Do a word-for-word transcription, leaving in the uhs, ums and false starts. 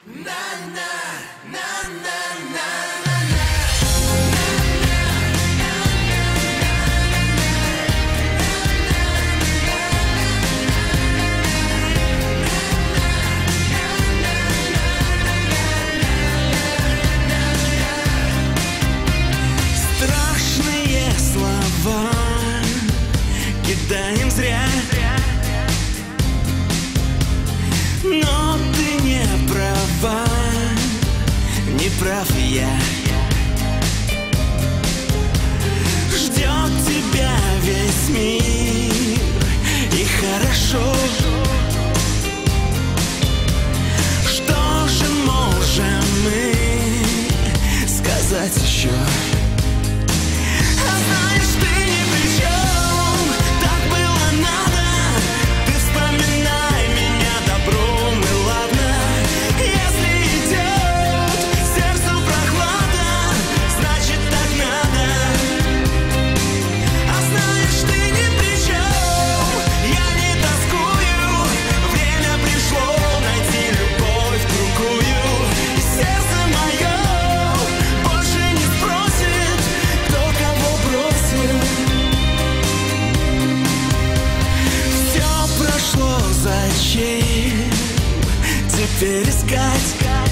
Страшные слова кидаем зря, но ты не права, не прав я. Ждет тебя весь мир, и хорошо. Что же можем мы сказать еще? А знаешь, ты ни при чем, так было надо. Ты вспоминай меня добром, и ладно. Если идет сердцу прохлада, значит так надо. А знаешь, ты ни при чем, я не тоскую. Время пришло найти любовь другую. И сердце мое больше не спросит, кто кого бросил. Все прошло, зачем теперь искать?